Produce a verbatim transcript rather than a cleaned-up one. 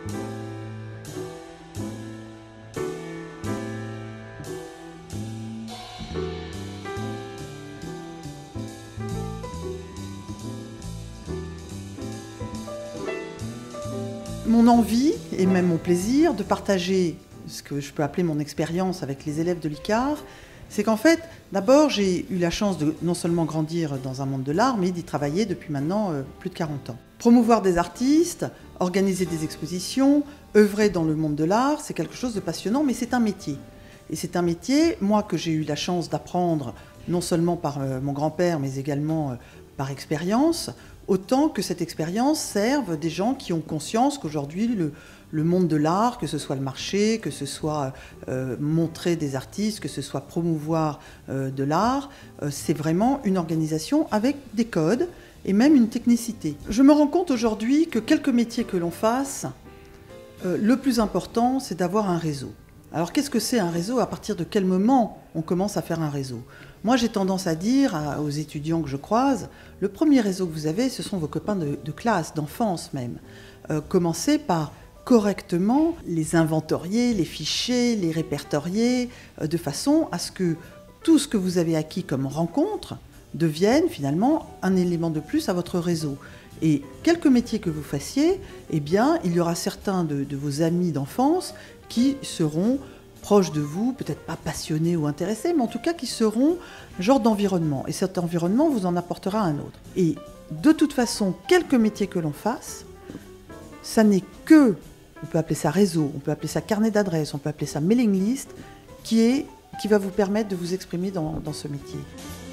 Mon envie et même mon plaisir de partager ce que je peux appeler mon expérience avec les élèves de l'I C A R, c'est qu'en fait, d'abord, j'ai eu la chance de non seulement grandir dans un monde de l'art, mais d'y travailler depuis maintenant euh, plus de quarante ans. Promouvoir des artistes, organiser des expositions, œuvrer dans le monde de l'art, c'est quelque chose de passionnant, mais c'est un métier. Et c'est un métier, moi, que j'ai eu la chance d'apprendre non seulement par euh, mon grand-père, mais également euh, par expérience, autant que cette expérience serve des gens qui ont conscience qu'aujourd'hui, le, le monde de l'art, que ce soit le marché, que ce soit euh, montrer des artistes, que ce soit promouvoir euh, de l'art, euh, c'est vraiment une organisation avec des codes et même une technicité. Je me rends compte aujourd'hui que quelque métier que l'on fasse, euh, le plus important, c'est d'avoir un réseau. Alors qu'est-ce que c'est un réseau? À partir de quel moment on commence à faire un réseau? Moi, j'ai tendance à dire à, aux étudiants que je croise, le premier réseau que vous avez, ce sont vos copains de, de classe, d'enfance même. Euh, commencez par correctement les inventorier, les ficher, les répertorier, euh, de façon à ce que tout ce que vous avez acquis comme rencontre devienne finalement un élément de plus à votre réseau. Et quelque métier que vous fassiez, eh bien, il y aura certains de, de vos amis d'enfance qui seront proches de vous, peut-être pas passionnés ou intéressés, mais en tout cas qui seront genre d'environnement. Et cet environnement vous en apportera un autre. Et de toute façon, quelque métier que l'on fasse, ça n'est que, on peut appeler ça réseau, on peut appeler ça carnet d'adresses, on peut appeler ça mailing list, qui, est, qui va vous permettre de vous exprimer dans, dans ce métier.